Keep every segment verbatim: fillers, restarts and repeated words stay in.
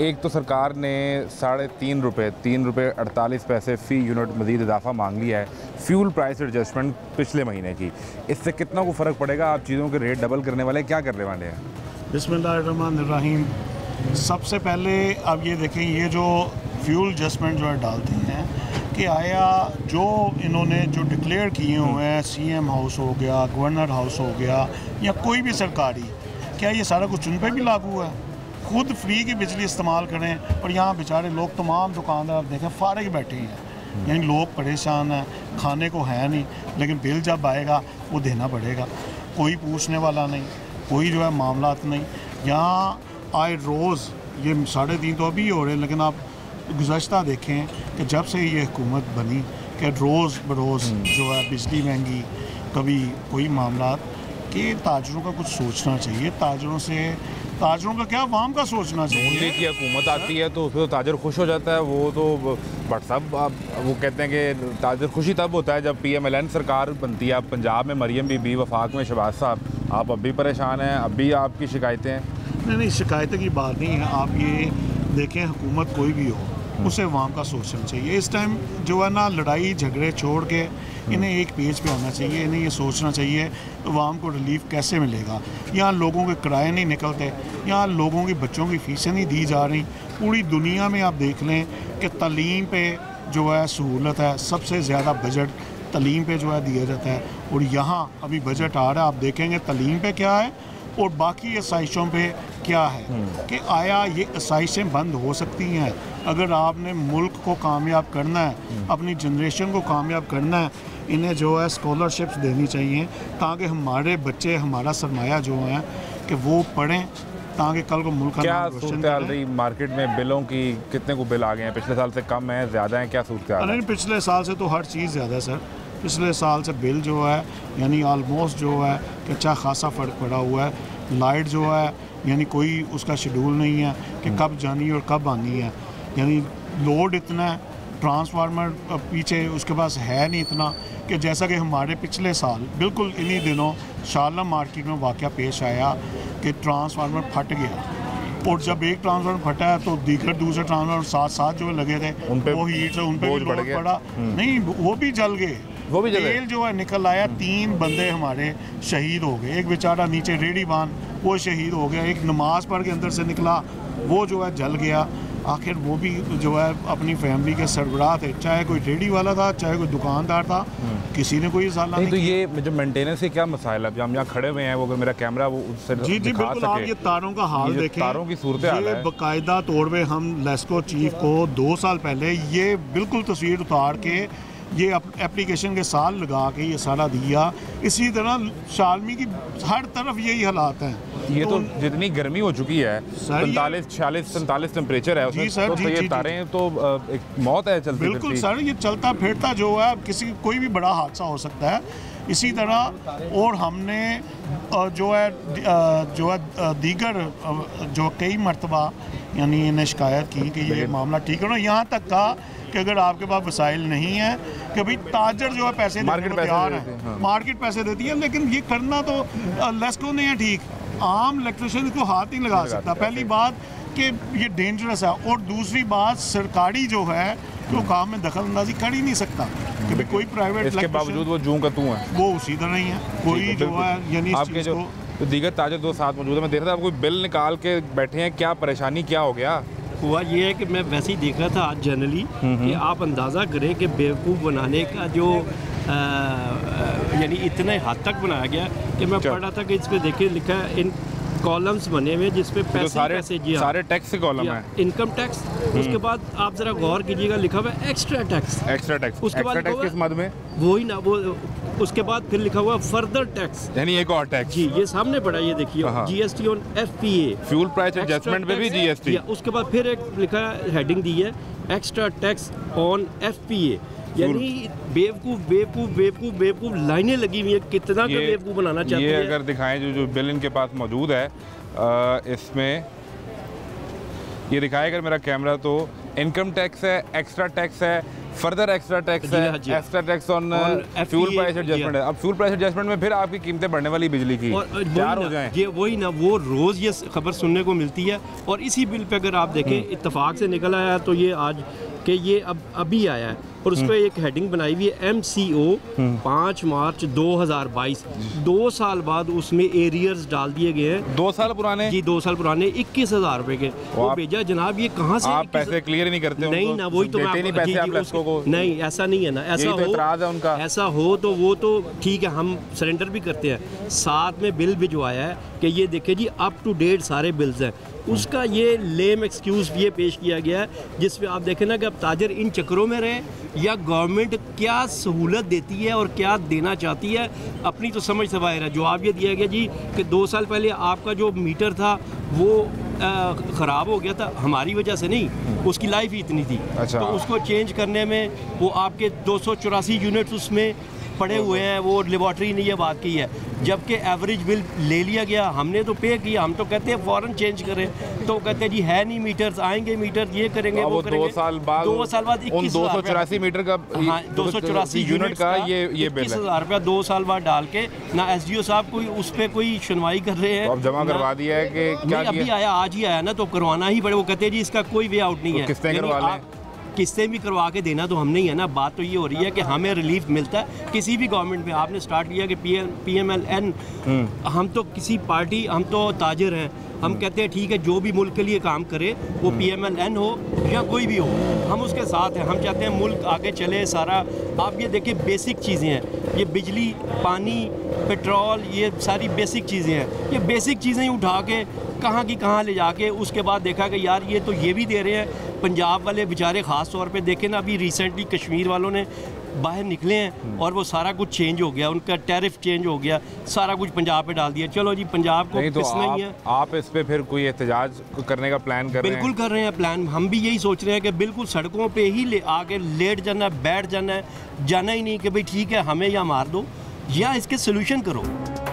एक तो सरकार ने साढ़े तीन रुपये तीन रुपये अड़तालीस पैसे फ़ी यूनिट मज़ीद इजाफा मांग लिया है फ्यूल प्राइस एडजस्टमेंट पिछले महीने की। इससे कितना को फ़र्क पड़ेगा? आप चीज़ों के रेट डबल करने वाले क्या करने वाले हैं? बिस्मिल्लाहिर्रहमानिर्रहीम। सबसे पहले अब ये देखें, ये जो फ्यूल एडजस्टमेंट जो है डालते हैं कि आया जो इन्होंने जो डिक्लेयर किए हुए हैं, सीएम हाउस हो गया, गवर्नर हाउस हो गया या कोई भी सरकारी, क्या ये सारा कुछ उन पर भी लागू है? खुद फ्री की बिजली इस्तेमाल करें और यहाँ बेचारे लोग, तमाम दुकानदार आप देखें फारिग बैठे हैं, यानी लोग परेशान हैं, खाने को है नहीं, लेकिन बिल जब आएगा वो देना पड़ेगा। कोई पूछने वाला नहीं, कोई जो है मामलात नहीं। यहाँ आए रोज़ ये साढ़े तीन तो अभी हो रहे हैं, लेकिन आप गुज़श्ता देखें कि जब से ये हुकूमत बनी कि रोज़ बरोज़ जो है बिजली महंगी, कभी कोई मामला कि ताजरों का कुछ सोचना चाहिए। ताजरों से ताजरों का क्या, आवाम का सोचना चाहिए। मोदी की हुकूमत आती है तो उसमें तो ताजर खुश हो जाता है, वो तो बट सब आप वो कहते हैं कि ताजर खुशी तब होता है जब पी एम एल एन सरकार बनती है। अब पंजाब में मरियम बीबी, वफाक में शहबाज साहब, आप अब भी परेशान हैं, अब भी आपकी शिकायतें हैं? नहीं नहीं, शिकायतों की बात नहीं है। आप ये देखें, हुकूमत कोई भी हो उसे अवाम का सोचना चाहिए। इस टाइम जो है ना, लड़ाई झगड़े छोड़ के इन्हें एक पेज पे आना चाहिए। इन्हें ये सोचना चाहिए अवाम को रिलीफ कैसे मिलेगा। यहाँ लोगों के किराए नहीं निकलते, यहाँ लोगों की बच्चों की फ़ीसें नहीं दी जा रही। पूरी दुनिया में आप देख लें कि तालीम पे जो है सहूलत है, सबसे ज़्यादा बजट तालीम पे जो है दिया जाता है। और यहाँ अभी बजट आ रहा है, आप देखेंगे तालीम पे क्या है और बाकी आसाइशों पे क्या है कि आया ये आसाइशें बंद हो सकती हैं। अगर आपने मुल्क को कामयाब करना है, अपनी जनरेशन को कामयाब करना है, इन्हें जो है स्कॉलरशिप्स देनी चाहिए ताकि हमारे बच्चे, हमारा सरमाया जो है कि वो पढ़ें, ताकि कल को मुल्क का क्या नाम रोशन सूरत हाल रही मार्केट में? बिलों की कितने को बिल आ गए हैं? पिछले साल से कम है, ज़्यादा है? क्या सूरत हाल है? नहीं, पिछले साल से तो हर चीज़ ज़्यादा है सर। पिछले साल से बिल जो है यानी आलमोस्ट जो है कि अच्छा खासा फ़र्क पड़ा हुआ है। लाइट जो है यानी कोई उसका शेड्यूल नहीं है कि कब जानी और कब आनी है, यानी लोड इतना है, ट्रांसफार्मर पीछे उसके पास है नहीं इतना कि जैसा कि हमारे पिछले साल बिल्कुल इन्हीं दिनों शालम मार्केट में वाक़या पेश आया कि ट्रांसफार्मर फट गया। और जब एक ट्रांसफार्मर फटा है तो दीगर दूसरे ट्रांसफार्मर साथ साथ जो लगे थे वो हीट से उन पर भी लोड पड़ा, नहीं वो भी जल गए, वो भी तेल जो है निकल आया। तीन बंदे हमारे शहीद हो गए, एक बेचारा नीचे रेडी बान वो शहीद हो गया, एक नमाज पढ़ के अंदर से निकला वो जो है जल गया। आखिर वो भी जो है अपनी फैमिली के सरबराह थे, चाहे कोई रेडी वाला था चाहे कोई दुकानदार था, किसी ने कोई इजाला नहीं। तो ये जो मेंटेनेंस से क्या मसाइल है? हम यहाँ खड़े हुए हैं, वो अगर मेरा कैमरा वो उससे जी जी बिल्कुल, आप ये तारों का हाल देखें, तारों की सूरत हाल है। बाकायदा तौर पे हम लेस्को चीफ को दो साल पहले ये बिल्कुल तस्वीर उतार के ये एप्लीकेशन के साथ लगा के ये सारा दिया। इसी तरह शालमी की हर तरफ यही हालात हैं। ये तो, तो जितनी गर्मी हो चुकी है, पैंतालीस छियालीस सैंतालीस टेम्परेचर है जी सर, तो, जी, तो ये जी, तारें तो एक मौत है चलती बिल्कुल सर। ये चलता फिरता जो है किसी कोई भी बड़ा हादसा हो सकता है। इसी तरह और हमने जो है जो है दीगर जो कई मरतबा यानी इन्हें शिकायत की कि ये मामला ठीक करो। यहाँ तक कहा कि अगर आपके पास वसाइल नहीं है कि भाई ताजर जो है पैसे मार्केट तैयार है, हाँ। मार्केट पैसे देती है, लेकिन ये करना तो लेस्को नहीं है ठीक। आम इलेक्ट्रिशियन को हाथ नहीं लगा सकता। पहली बात कि ये डेंजरस है, और दूसरी बात सरकारी जो है तो काम में दखल अंदाजी कर ही नहीं सकता कि भाई कोई प्राइवेट, इसके बावजूद वो जूं का तू है, वो उसी तरह ही है। कोई जो है यानी आपके जो तो दीगर ताजर दो साथ मौजूद है, मैं देख रहा था आप कोई बिल निकाल के बैठे हैं, क्या परेशानी क्या हो गया? हुआ ये है कि मैं वैसे ही देख रहा था आज जनरली कि आप अंदाज़ा करें कि बेवकूफ़ बनाने का जो यानी इतने हद तक बनाया गया कि मैं पढ़ रहा था कि इस पर देखिए लिखा है इन कॉलम्स बने हुए जिसपे पैसे सारे पैसे जी सारे टैक्स के कॉलम है, इनकम टैक्स, उसके बाद आप जरा गौर कीजिएगा लिखा हुआ है एक्स्ट्रा टैक्स, एक्स्ट्रा टैक्स, उसके बाद किस मद में? वही ना वो, उसके बाद फिर लिखा हुआ फर्दर टैक्स, यानी एक और टैक्स जी ये सामने पड़ा, ये देखिए GST on FPA, fuel price adjustment पे भी जीएसटी। उसके बाद फिर एक लिखा हेडिंग दी है एक्स्ट्रा टैक्स ऑन एफपीए, यानी बेवकूफ़ बेवकूफ़ बेवकूफ़ बेवकूफ़ लाइनें लगी हुई है। कितना का बेवकूफ़ बनाना चाहते हैं? ये अगर दिखाएं जो जो बिल इनके पास मौजूद है, आ, इसमें ये दिखाएगा मेरा कैमरा, तो इनकम टैक्स है, एक्स्ट्रा टैक्स है, फर्दर एक्स्ट्रा टैक्स जी है, हाँ, जी। Extra tax on On fuel F P A, price adjustment है। अब फ्यूल प्राइस एडजस्टमेंट में फिर आपकी कीमतें बढ़ने वाली बिजली की और वही चार हो ना, जाएं। ये वही ना, वो रोज़ ये खबर सुनने को मिलती है। और इसी बिल पे अगर आप देखें इत्तेफाक से निकल आया तो ये आज कि ये अब अभी आया है और उस पर एक हेडिंग बनाई हुई है एम सी ओ पाँच मार्च दो हज़ार बाईस। दो साल बाद उसमें एरियर्स डाल दिए गए हैं। दो साल पुराने जी दो साल पुराने इक्कीस हज़ार रुपये के वो आप- भेजा जनाब। ये कहाँ से आप इक्कीस पैसे क्लियर नहीं करते नहीं उनको, ना, वही तो मैं देते आपको- नहीं पैसे जी, आप जी, लेस्को को। उसके- नहीं ऐसा नहीं है ना, ऐसा यही तो हो एतराज़ है उनका। ऐसा हो तो वो तो ठीक है, हम सरेंडर भी करते हैं। साथ में बिल भिजवाया है कि ये देखे जी अप टू डेट सारे बिल्स हैं। उसका ये लेम एक्सक्यूज़ ये पेश किया गया है जिसमें आप देखें ना कि अब ताजर इन चक्करों में रहे या गवर्नमेंट क्या सहूलत देती है और क्या देना चाहती है, अपनी तो समझ से बाहर है। जवाब ये दिया गया जी कि दो साल पहले आपका जो मीटर था वो ख़राब हो गया था, हमारी वजह से नहीं, उसकी लाइफ ही इतनी थी। अच्छा। तो उसको चेंज करने में वो आपके दो सौ चौरासी यूनिट्स उसमें पड़े हुए हैं, वो लेबॉर्ट्री ने ये बात की है। जबकि एवरेज बिल ले लिया गया, हमने तो पे किया, हम तो कहते हैं फ़ौरन चेंज करें, तो कहते हैं जी है नहीं मीटर्स, आएंगे मीटर, ये करेंगे अब वो वो करेंगे। दो साल बाद दो साल बाद उन इक्कीस दो सौ चौरासी मीटर का हाँ दो सौ चौरासी यूनिट का ये ये बिल इक्कीस है। हज़ार रुपया दो साल बाद डाल के ना एस डी ओ साहब कोई उस पर कोई सुनवाई कर रहे हैं। तो अब जमा ना- करवा दिया है कि क्या नहीं, अभी किया? आया, आज ही आया ना, तो करवाना ही पड़े। वो कहते हैं जी इसका कोई वे आउट नहीं तो है। किस्तें यानी करवा लें। आप किस्तें भी करवा के देना तो हम नहीं है ना। बात तो ये हो रही है कि हमें रिलीफ मिलता है किसी भी गवर्नमेंट में। आपने स्टार्ट किया कि P M P M L N, हम तो किसी पार्टी, हम तो ताजर हैं, हम कहते हैं ठीक है जो भी मुल्क के लिए काम करे वो पी एम एल एन हो या कोई भी हो, हम उसके साथ हैं। हम चाहते हैं मुल्क आगे चले सारा। आप ये देखिए बेसिक चीज़ें हैं, ये बिजली, पानी, पेट्रोल, ये सारी बेसिक चीज़ें हैं। ये बेसिक चीज़ें ही उठा के कहाँ की कहाँ ले जाके उसके बाद देखा कि यार ये तो ये भी दे रहे हैं। पंजाब वाले बेचारे ख़ास तौर पे देखें ना, अभी रिसेंटली कश्मीर वालों ने बाहर निकले हैं और वो सारा कुछ चेंज हो गया, उनका टैरिफ चेंज हो गया, सारा कुछ पंजाब पे डाल दिया। चलो जी पंजाब को नहीं तो पिसना ही है। आप, आप इस पे फिर कोई एहतजाज करने का प्लान कर रहे हैं? बिल्कुल कर रहे हैं प्लान। हम भी यही सोच रहे हैं कि बिल्कुल सड़कों पे ही ले आके लेट जाना है, बैठ जाना है, जाना ही नहीं कि भाई ठीक है हमें या मार दो या इसके सोल्यूशन करो,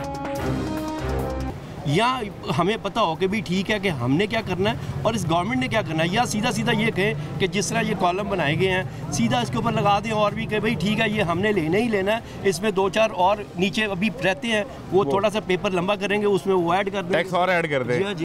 या हमें पता हो कि भी ठीक है कि हमने क्या करना है और इस गवर्नमेंट ने क्या करना है। या सीधा सीधा ये कहें कि जिस तरह ये कॉलम बनाए गए हैं सीधा इसके ऊपर लगा दें और भी कि भाई ठीक है ये हमने लेना ही लेना है, इसमें दो चार और नीचे अभी रहते हैं वो थोड़ा सा पेपर लंबा करेंगे, उसमें वो ऐड कर दें, टैक्स और ऐड कर दें। जी हाँ, जी।